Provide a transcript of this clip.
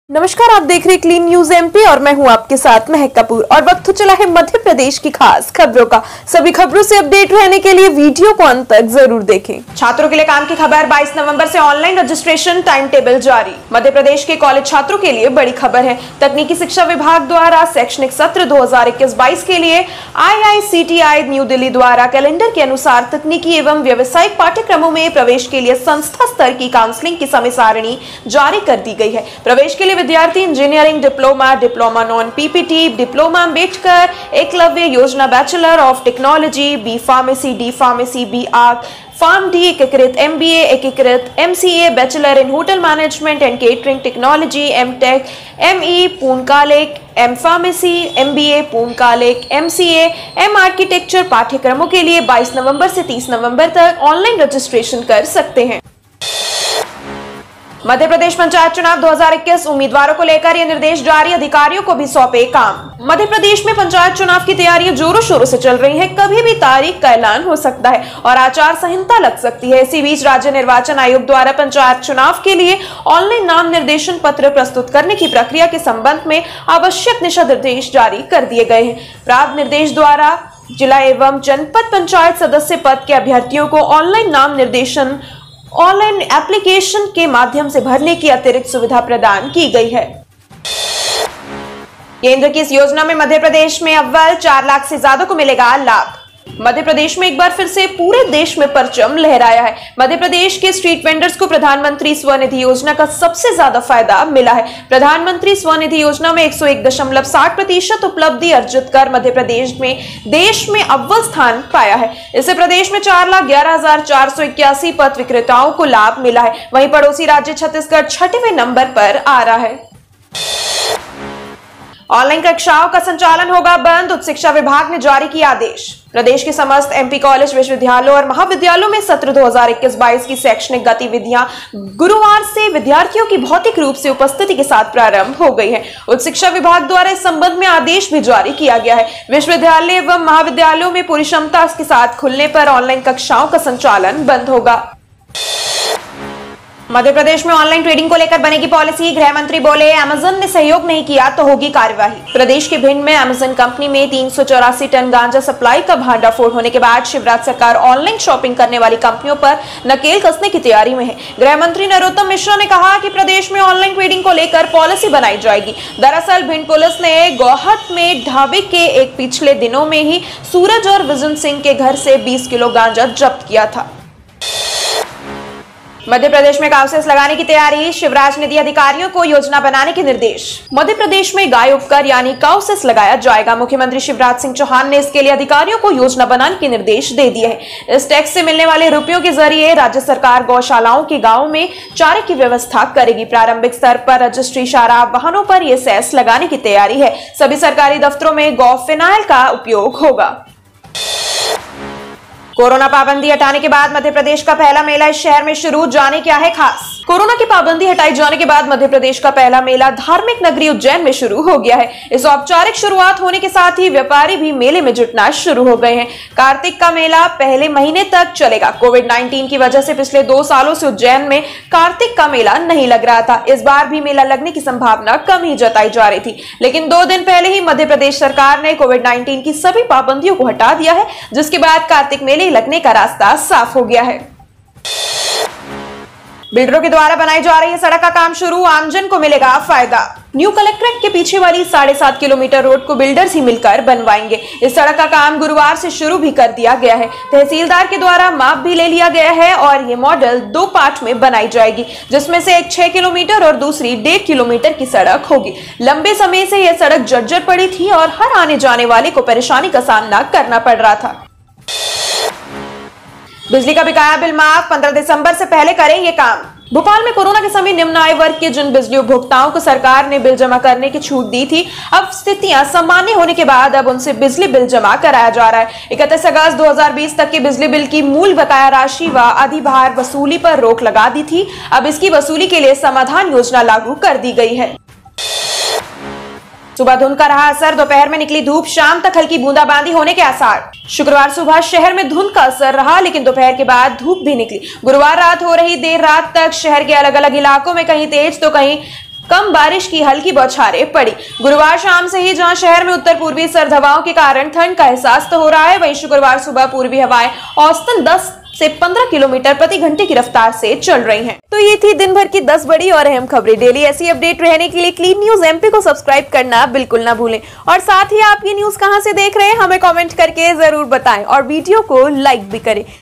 नमस्कार, आप देख रहे हैं क्लीन न्यूज एमपी और मैं हूं आपके साथ महक कपूर। और वक्त हो चला है मध्य प्रदेश की खास खबरों का। सभी खबरों से अपडेट रहने के लिए वीडियो को अंत तक जरूर देखें। छात्रों के लिए काम की खबर, 22 नवंबर से ऑनलाइन रजिस्ट्रेशन टाइम टेबल जारी। मध्य प्रदेश के कॉलेज छात्रों के लिए बड़ी खबर है। तकनीकी शिक्षा विभाग द्वारा शैक्षणिक सत्र 2021-22 के लिए IICTI न्यू दिल्ली द्वारा कैलेंडर के अनुसार तकनीकी एवं व्यावसायिक पाठ्यक्रमों में प्रवेश के लिए संस्था स्तर की काउंसलिंग की समय सारणी जारी कर दी गई है। प्रवेश के लिए विद्यार्थी engineering diploma, diploma non PPT, diploma Ambedkar Eklavya Yojana, bachelor of technology, B pharmacy, D pharmacy, B arch, pharm D, एकीकृत MBA, एकीकृत MCA, bachelor in hotel management and catering technology, MTech, ME पूर्णकालिक, M फार्मेसी, MBA पूर्णकालिक, MCA, M architecture पाठ्यक्रमों के लिए 22 नवंबर से 30 नवंबर तक online registration कर सकते हैं। मध्य प्रदेश पंचायत चुनाव 2021 उम्मीदवारों को लेकर ये निर्देश जारी, अधिकारियों को भी सौंपे काम। मध्य प्रदेश में पंचायत चुनाव की तैयारियां जोरों शोरों से चल रही हैं। कभी भी तारीख का ऐलान हो सकता है और आचार संहिता लग सकती है। इसी बीच राज्य निर्वाचन आयोग द्वारा पंचायत चुनाव के लिए ऑनलाइन नाम निर्देशन पत्र प्रस्तुत करने की प्रक्रिया के संबंध में आवश्यक दिशा निर्देश जारी कर दिए गए हैं। प्राप्त निर्देश द्वारा जिला एवं जनपद पंचायत सदस्य पद के अभ्यर्थियों को ऑनलाइन नाम निर्देशन ऑनलाइन एप्लीकेशन के माध्यम से भरने की अतिरिक्त सुविधा प्रदान की गई है। केंद्र की इस योजना में मध्य प्रदेश में अव्वल 4 लाख से ज्यादा को मिलेगा लाभ। मध्य प्रदेश में एक बार फिर से पूरे देश में परचम लहराया है। मध्य प्रदेश के स्ट्रीट वेंडर्स को प्रधानमंत्री स्वनिधि योजना का सबसे ज्यादा फायदा मिला है। प्रधानमंत्री स्वनिधि योजना में 101.60% उपलब्धि अर्जित कर मध्य प्रदेश में देश में अव्वल स्थान पाया है। इससे प्रदेश में 4,11,481 पथ विक्रेताओं को लाभ मिला है। वहीं पड़ोसी राज्य छत्तीसगढ़ 6वें नंबर पर आ रहा है। ऑनलाइन कक्षाओं का संचालन होगा बंद, उच्च शिक्षा विभाग ने जारी किया आदेश। प्रदेश के समस्त MP कॉलेज, विश्वविद्यालयों और महाविद्यालयों में सत्र 2021-22 की शैक्षणिक गतिविधियां गुरुवार से विद्यार्थियों की भौतिक रूप से उपस्थिति के साथ प्रारंभ हो गई है। उच्च शिक्षा विभाग द्वारा इस संबंध में आदेश भी जारी किया गया है। विश्वविद्यालय एवं महाविद्यालयों में पूरी क्षमता के साथ खुलने पर ऑनलाइन कक्षाओं का संचालन बंद होगा। मध्य प्रदेश में ऑनलाइन ट्रेडिंग को लेकर बनेगी पॉलिसी, गृह मंत्री बोले अमेजन ने सहयोग नहीं किया तो होगी कार्यवाही। प्रदेश के भिंड में अमेजन कंपनी में 384 टन गांजा सप्लाई का भांडाफोड़ होने के बाद शिवराज सरकार ऑनलाइन शॉपिंग करने वाली कंपनियों पर नकेल कसने की तैयारी में है। गृह मंत्री नरोत्तम मिश्रा ने कहा कि प्रदेश में ऑनलाइन ट्रेडिंग को लेकर पॉलिसी बनाई जाएगी। दरअसल भिंड पुलिस ने गोहत में ढाबे के एक पिछले दिनों में ही सूरज और विजन सिंह के घर से 20 किलो गांजा जब्त किया था। मध्य प्रदेश में काउसेस लगाने की तैयारी, शिवराज ने दिए अधिकारियों को योजना बनाने के निर्देश। मध्य प्रदेश में गाय उपकर यानी काउसेस लगाया जाएगा। मुख्यमंत्री शिवराज सिंह चौहान ने इसके लिए अधिकारियों को योजना बनाने के निर्देश दे दिए हैं। इस टैक्स से मिलने वाले रुपयों के जरिए राज्य सरकार गौशालाओं के गाँव में चारे की व्यवस्था करेगी। प्रारंभिक स्तर पर रजिस्ट्री शराब वाहनों पर यह सेस लगाने की तैयारी है। सभी सरकारी दफ्तरों में गौ फिनाइल का उपयोग होगा। कोरोना पाबंदी हटाने के बाद मध्य प्रदेश का पहला मेला इस शहर में शुरू, जाने क्या है खास। कोरोना की पाबंदी हटाई जाने के बाद मध्य प्रदेश का पहला मेला धार्मिक नगरी उज्जैन में शुरू हो गया है। इस औपचारिक शुरुआत होने के साथ ही व्यापारी भी मेले में जुटना शुरू हो गए हैं। कार्तिक का मेला पहले महीने तक चलेगा। कोविड-19 की वजह से पिछले 2 सालों से उज्जैन में कार्तिक का मेला नहीं लग रहा था। इस बार भी मेला लगने की संभावना कम ही जताई जा रही थी, लेकिन 2 दिन पहले ही मध्य प्रदेश सरकार ने कोविड-19 की सभी पाबंदियों को हटा दिया है, जिसके बाद कार्तिक मेले लगने का रास्ता साफ हो गया है। बिल्डरों के द्वारा बनाई जा रही सड़क का काम शुरू, आमजन को मिलेगा फायदा। न्यू कलेक्ट्रेट के पीछे वाली 7.5 किलोमीटर रोड को बिल्डर्स ही मिलकर बनवाएंगे। इस सड़क का काम गुरुवार से शुरू भी कर दिया गया है। तहसीलदार के द्वारा माप भी ले लिया गया है और ये मॉडल 2 पार्ट में बनाई जाएगी, जिसमें से एक 6 किलोमीटर और दूसरी 1.5 किलोमीटर की सड़क होगी। लंबे समय से यह सड़क जर्जर पड़ी थी और हर आने जाने वाले को परेशानी का सामना करना पड़ रहा था। बिजली का बकाया बिल माफ, 15 दिसंबर से पहले करें ये काम। भोपाल में कोरोना के समय निम्न आय वर्ग के जिन बिजली उपभोक्ताओं को सरकार ने बिल जमा करने की छूट दी थी, अब स्थितियां सामान्य होने के बाद अब उनसे बिजली बिल जमा कराया जा रहा है। 31 अगस्त 2020 तक के बिजली बिल की मूल बकाया राशि व अधिभार वसूली पर रोक लगा दी थी। अब इसकी वसूली के लिए समाधान योजना लागू कर दी गई है। सुबह धुंध का रहा असर, दोपहर में निकली धूप, शाम तक हल्की बूंदाबांदी होने के आसार। शुक्रवार सुबह शहर में धुंध का असर रहा, लेकिन दोपहर के बाद धूप भी निकली। गुरुवार रात हो रही देर रात तक शहर के अलग अलग इलाकों में कहीं तेज तो कहीं कम बारिश की हल्की बौछारें पड़ी। गुरुवार शाम से ही जहां शहर में उत्तर पूर्वी सर्द हवाओं के कारण ठंड का एहसास तो हो रहा है, वहीं शुक्रवार सुबह पूर्वी हवाएं औसतन 10 से 15 किलोमीटर प्रति घंटे की रफ्तार से चल रही हैं। तो ये थी दिन भर की 10 बड़ी और अहम खबरें। डेली ऐसी अपडेट रहने के लिए क्लीन न्यूज एमपी को सब्सक्राइब करना बिल्कुल ना भूलें। और साथ ही आप ये न्यूज कहां से देख रहे हैं हमें कमेंट करके जरूर बताएं और वीडियो को लाइक भी करें।